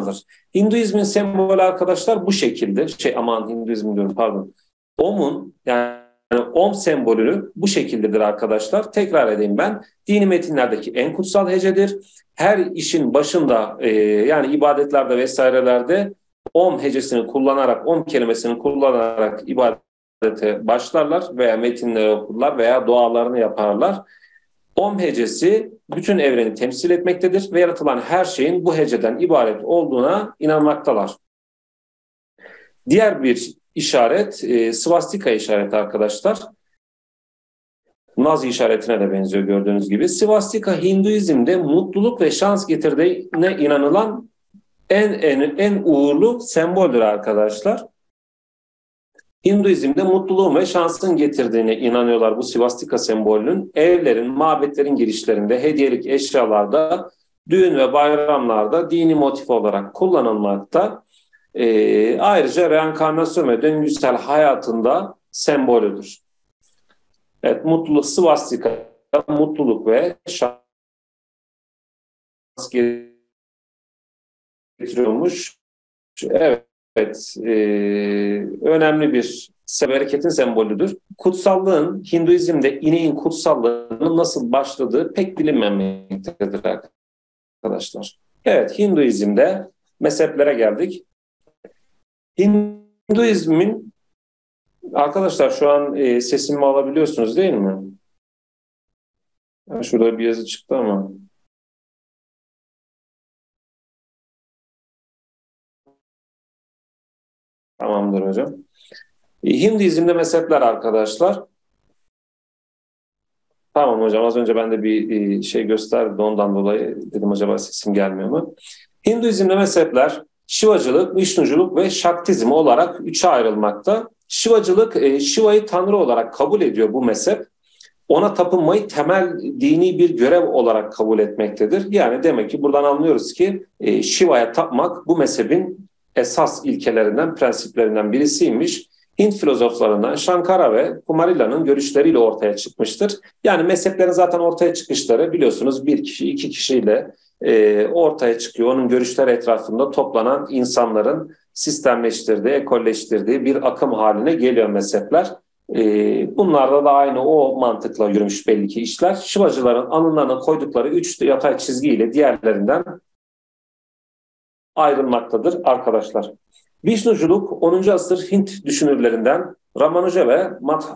Hinduizmin sembolü arkadaşlar bu şekilde. Şey aman Hinduizm diyorum pardon. Om'un yani Om sembolü bu şekildedir arkadaşlar. Tekrar edeyim ben. Dini metinlerdeki en kutsal hecedir. Her işin başında e, yani ibadetlerde vesairelerde Om hecesini kullanarak, Om kelimesini kullanarak ibadete başlarlar veya metinleri okurlar veya dualarını yaparlar. Om hecesi bütün evreni temsil etmektedir ve yaratılan her şeyin bu heceden ibaret olduğuna inanmaktalar. Diğer bir işaret e, svastika işareti arkadaşlar. Nazi işaretine de benziyor gördüğünüz gibi. Svastika Hinduizm'de mutluluk ve şans getirdiğine inanılan en en en uğurlu semboldür arkadaşlar. Hinduizm'de mutluluğun ve şansın getirdiğine inanıyorlar bu svastika sembolünün. Evlerin, mabetlerin girişlerinde, hediyelik eşyalarda, düğün ve bayramlarda dini motif olarak kullanılmakta. Ee, ayrıca reenkarnasyon ve döngüsel hayatında sembolüdür. Evet, mutluluk, svastika, mutluluk ve şans getiriyormuş. Evet, e, önemli bir bereketin sembolüdür. Kutsallığın, Hinduizm'de ineğin kutsallığının nasıl başladığı pek bilinmemektedir arkadaşlar. Evet, Hinduizm'de mezheplere geldik. Hinduizmin arkadaşlar şu an e, sesimi alabiliyorsunuz değil mi? Şurada bir yazı çıktı ama. Tamamdır hocam. E, Hinduizm'de mezhepler arkadaşlar. Tamam hocam, az önce ben de bir e, şey gösterdi, ondan dolayı dedim acaba sesim gelmiyor mu? Hinduizm'de mezhepler Şivacılık, Vişnuculuk ve Şaktizm olarak üçe ayrılmakta. Şivacılık, e, Şiva'yı tanrı olarak kabul ediyor bu mezhep. Ona tapınmayı temel dini bir görev olarak kabul etmektedir. Yani demek ki buradan anlıyoruz ki e, Şiva'ya tapmak bu mezhebin esas ilkelerinden, prensiplerinden birisiymiş. Hint filozoflarından Shankara ve Kumarila'nın görüşleriyle ortaya çıkmıştır. Yani mezheplerin zaten ortaya çıkışları biliyorsunuz bir kişi, iki kişiyle e, ortaya çıkıyor. Onun görüşleri etrafında toplanan insanların sistemleştirdiği, ekolleştirdiği bir akım haline geliyor mezhepler. Ee, bunlarda da aynı o mantıkla yürümüş belli ki işler. Şivacıların alınlarına koydukları üç yatay çizgiyle diğerlerinden ayrılmaktadır arkadaşlar. Vişnuculuk onuncu asır Hint düşünürlerinden Ramanuja ve Mat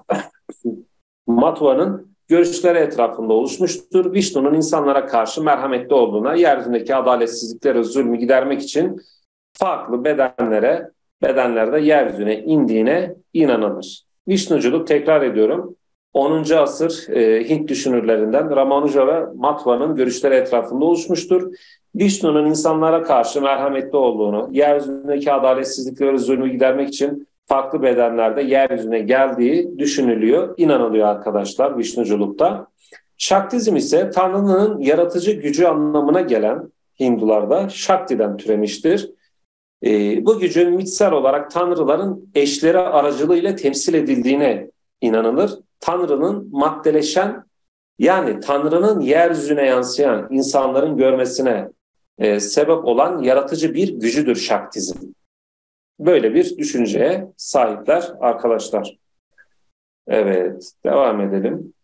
Matva'nın görüşleri etrafında oluşmuştur. Vişnu'nun insanlara karşı merhametli olduğuna, yeryüzündeki adaletsizlikleri, zulmü gidermek için farklı bedenlere, bedenlerde yeryüzüne indiğine inanılır. Vişnuculuk, tekrar ediyorum, onuncu asır e, Hint düşünürlerinden Ramanuja ve Matva'nın görüşleri etrafında oluşmuştur. Vişnu'nun insanlara karşı merhametli olduğunu, yeryüzündeki adaletsizlikleri, zulmü gidermek için farklı bedenlerde yeryüzüne geldiği düşünülüyor, inanılıyor arkadaşlar Vişnuculukta. Şaktizm ise Tanrı'nın yaratıcı gücü anlamına gelen Hindularda Shakti'den türemiştir. E, bu gücün mitsel olarak tanrıların eşleri aracılığıyla temsil edildiğine inanılır. Tanrı'nın maddeleşen, yani Tanrı'nın yeryüzüne yansıyan, insanların görmesine e, sebep olan yaratıcı bir gücüdür Şaktizm. Böyle bir düşünceye sahipler arkadaşlar. Evet, devam edelim.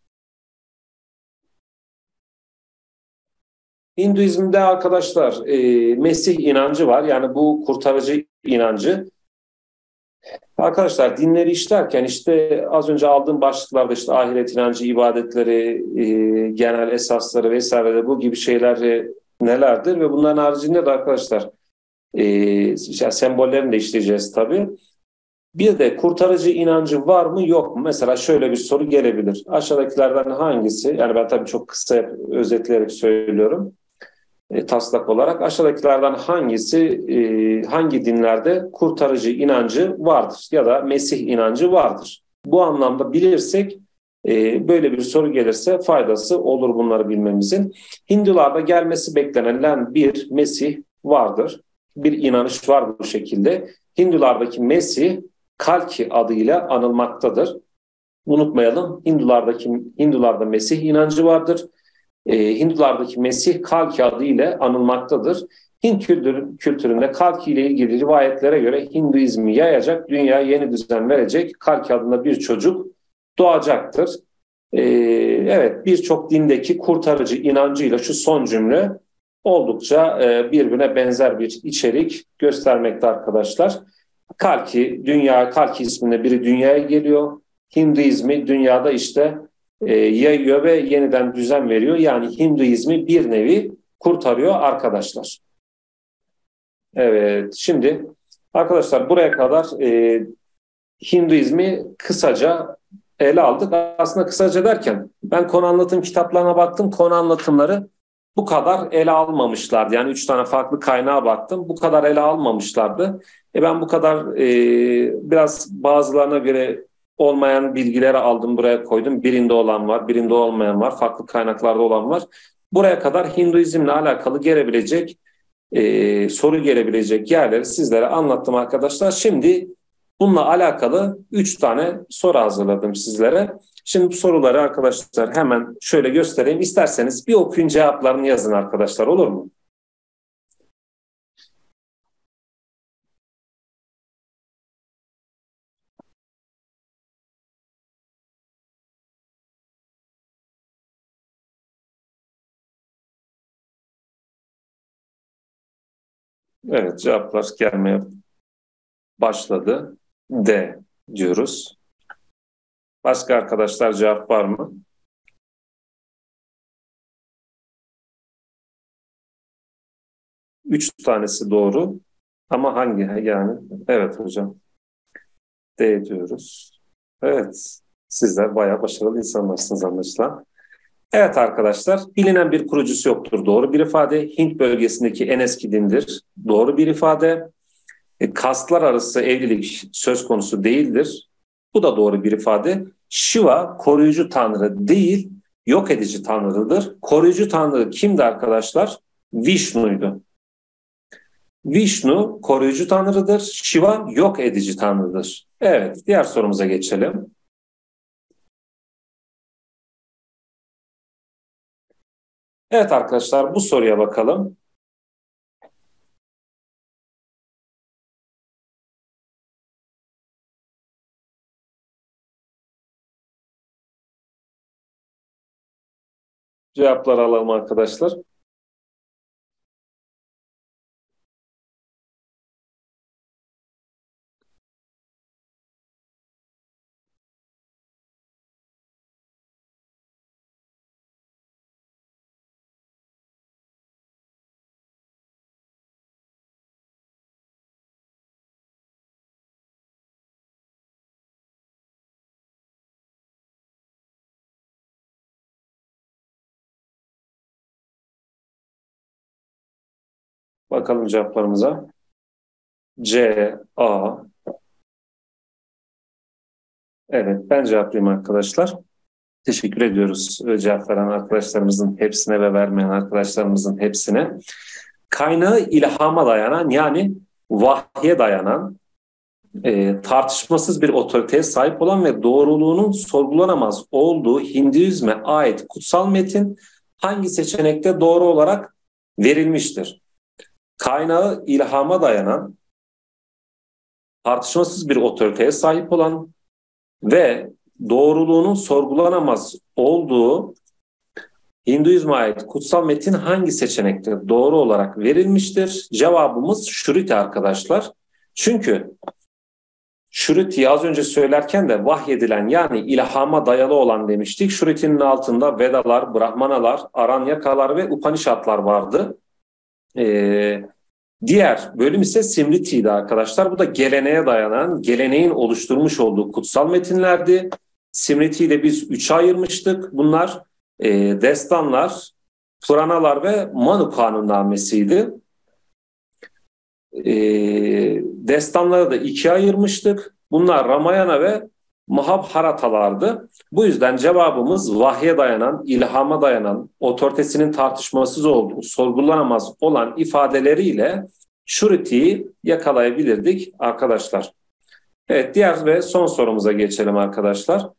Hinduizm'de arkadaşlar e, Mesih inancı var. Yani bu kurtarıcı inancı. Arkadaşlar dinleri işlerken işte az önce aldığım başlıklarda işte ahiret inancı, ibadetleri, e, genel esasları vesaire bu gibi şeyler e, nelerdir? Ve bunların haricinde de arkadaşlar e, yani sembollerini de işleyeceğiz tabii. Bir de kurtarıcı inancı var mı yok mu? Mesela şöyle bir soru gelebilir. Aşağıdakilerden hangisi? Yani ben tabii çok kısa özetleyerek söylüyorum. E, taslak olarak aşağıdakilerden hangisi e, hangi dinlerde kurtarıcı inancı vardır ya da Mesih inancı vardır? Bu anlamda bilirsek e, böyle bir soru gelirse faydası olur bunları bilmemizin. Hindularda gelmesi beklenilen bir Mesih vardır. Bir inanış var bu şekilde. Hindulardaki Mesih Kalki adıyla anılmaktadır. Unutmayalım, Hindulardaki Hindularda Mesih inancı vardır. E, Hindulardaki Mesih Kalki adıyla anılmaktadır. Hint kültürü, kültüründe Kalki ile ilgili rivayetlere göre Hinduizmi yayacak, dünyaya yeni düzen verecek Kalki adında bir çocuk doğacaktır. Ee, evet, birçok dindeki kurtarıcı inancıyla şu son cümle oldukça e, birbirine benzer bir içerik göstermekte arkadaşlar. Kalki, dünya, Kalki isminde biri dünyaya geliyor. Hinduizmi dünyada işte e, yayıyor ve yeniden düzen veriyor. Yani Hinduizmi bir nevi kurtarıyor arkadaşlar. Evet, şimdi arkadaşlar buraya kadar e, Hinduizmi kısaca ele aldık. Aslında kısaca derken ben konu anlatım kitaplarına baktım. Konu anlatımları bu kadar ele almamışlardı. Yani üç tane farklı kaynağa baktım. Bu kadar ele almamışlardı. E ben bu kadar e, biraz bazılarına göre olmayan bilgileri aldım, buraya koydum. Birinde olan var, birinde olmayan var. Farklı kaynaklarda olan var. Buraya kadar Hinduizmle alakalı gelebilecek e, soru gelebilecek yerleri sizlere anlattım arkadaşlar. Şimdi bununla alakalı üç tane soru hazırladım sizlere. Şimdi bu soruları arkadaşlar hemen şöyle göstereyim. İsterseniz bir okuyun, cevaplarını yazın arkadaşlar, olur mu? Evet, cevaplar gelmeye başladı. D diyoruz. Başka arkadaşlar cevap var mı? Üç tanesi doğru. Ama hangi yani? Evet hocam. D diyoruz. Evet. Sizler bayağı başarılı insanlarsınız anlaşılan. Evet arkadaşlar, bilinen bir kurucusu yoktur. Doğru bir ifade. Hint bölgesindeki en eski dindir. Doğru bir ifade. E, kastlar arası evlilik söz konusu değildir. Bu da doğru bir ifade. Shiva koruyucu tanrı değil, yok edici tanrıdır. Koruyucu tanrı kimdi arkadaşlar? Vishnu'ydu. Vishnu koruyucu tanrıdır. Shiva yok edici tanrıdır. Evet, diğer sorumuza geçelim. Evet arkadaşlar, bu soruya bakalım. Cevapları alalım arkadaşlar. Bakalım cevaplarımıza. C, A. Evet, ben cevaplayayım arkadaşlar. Teşekkür ediyoruz e, cevap veren arkadaşlarımızın hepsine ve vermeyen arkadaşlarımızın hepsine. Kaynağı ilhama dayanan, yani vahye dayanan, e, tartışmasız bir otoriteye sahip olan ve doğruluğunun sorgulanamaz olduğu Hinduizme ait kutsal metin hangi seçenekte doğru olarak verilmiştir? Kaynağı ilhama dayanan, tartışmasız bir otoriteye sahip olan ve doğruluğunun sorgulanamaz olduğu Hinduizme ait kutsal metin hangi seçenekte doğru olarak verilmiştir? Cevabımız Şruti arkadaşlar. Çünkü Şruti'yi az önce söylerken de vahyedilen, yani ilhama dayalı olan demiştik. Şruti'nin altında Vedalar, Brahmanalar, Aranyakalar ve Upanishadlar vardı. Ee, diğer bölüm ise Simriti'ydi arkadaşlar. Bu da geleneğe dayanan, geleneğin oluşturmuş olduğu kutsal metinlerdi. Simriti'yi de biz üçe ayırmıştık. Bunlar e, destanlar, Puranalar ve Manu kanunnamesiydi. E, destanları da ikiye ayırmıştık. Bunlar Ramayana ve Mahabharatalardı. Bu yüzden cevabımız vahye dayanan, ilhama dayanan, otoritesinin tartışmasız olduğu, sorgulanamaz olan ifadeleriyle Şuriti'yi yakalayabilirdik arkadaşlar. Evet, diğer ve son sorumuza geçelim arkadaşlar.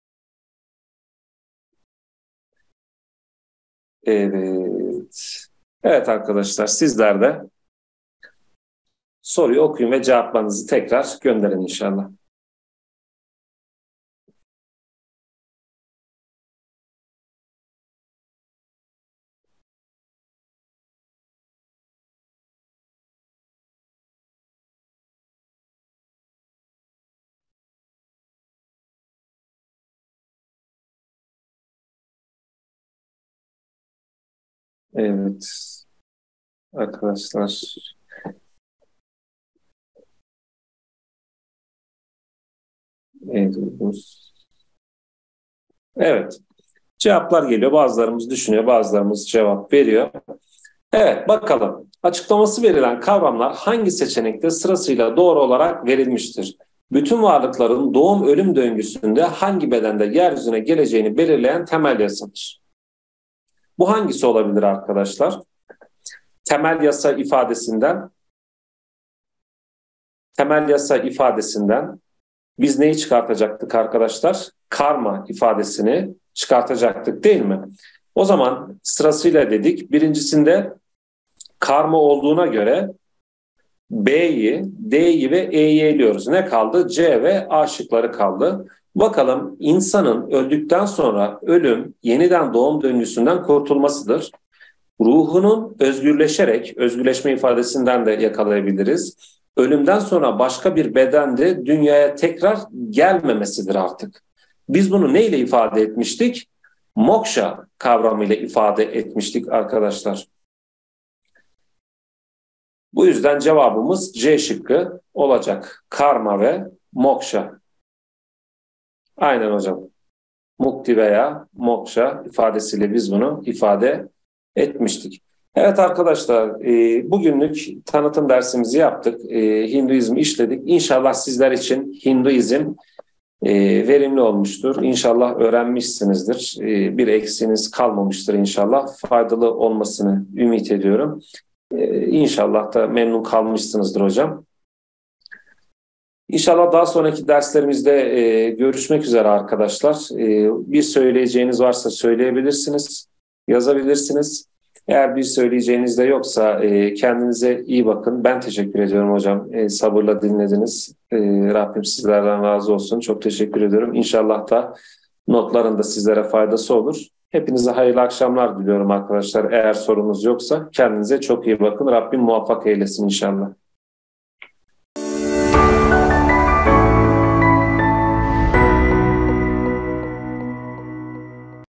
Evet. Evet arkadaşlar, sizler de soruyu okuyun ve cevaplarınızı tekrar gönderin inşallah. Evet arkadaşlar. Evet. Evet. Cevaplar geliyor. Bazılarımız düşünüyor, bazılarımız cevap veriyor. Evet, bakalım. Açıklaması verilen kavramlar hangi seçenekte sırasıyla doğru olarak verilmiştir? Bütün varlıkların doğum-ölüm döngüsünde hangi bedende yeryüzüne geleceğini belirleyen temel yasadır. Bu hangisi olabilir arkadaşlar? Temel yasa ifadesinden, temel yasa ifadesinden biz neyi çıkartacaktık arkadaşlar? Karma ifadesini çıkartacaktık değil mi? O zaman sırasıyla dedik. Birincisinde karma olduğuna göre B'yi, D'yi ve E'yi eliyoruz. Ne kaldı? C ve A şıkları kaldı. Bakalım insanın öldükten sonra ölüm, yeniden doğum döngüsünden kurtulmasıdır. Ruhunun özgürleşerek, özgürleşme ifadesinden de yakalayabiliriz. Ölümden sonra başka bir bedende dünyaya tekrar gelmemesidir artık. Biz bunu neyle ifade etmiştik? Moksha kavramıyla ifade etmiştik arkadaşlar. Bu yüzden cevabımız C şıkkı olacak. Karma ve moksha. Aynen hocam. Mukti veya moksha ifadesiyle biz bunu ifade etmiştik. Evet arkadaşlar, e, bugünlük tanıtım dersimizi yaptık. E, Hinduizmi işledik. İnşallah sizler için Hinduizm e, verimli olmuştur. İnşallah öğrenmişsinizdir. E, bir eksiğiniz kalmamıştır inşallah. Faydalı olmasını ümit ediyorum. E, İnşallah da memnun kalmışsınızdır hocam. İnşallah daha sonraki derslerimizde e, görüşmek üzere arkadaşlar. E, bir söyleyeceğiniz varsa söyleyebilirsiniz, yazabilirsiniz. Eğer bir söyleyeceğiniz de yoksa e, kendinize iyi bakın. Ben teşekkür ediyorum hocam. E, sabırla dinlediniz. E, Rabbim sizlerden razı olsun. Çok teşekkür ediyorum. İnşallah da notların da sizlere faydası olur. Hepinize hayırlı akşamlar diliyorum arkadaşlar. Eğer sorunuz yoksa kendinize çok iyi bakın. Rabbim muvaffak eylesin inşallah.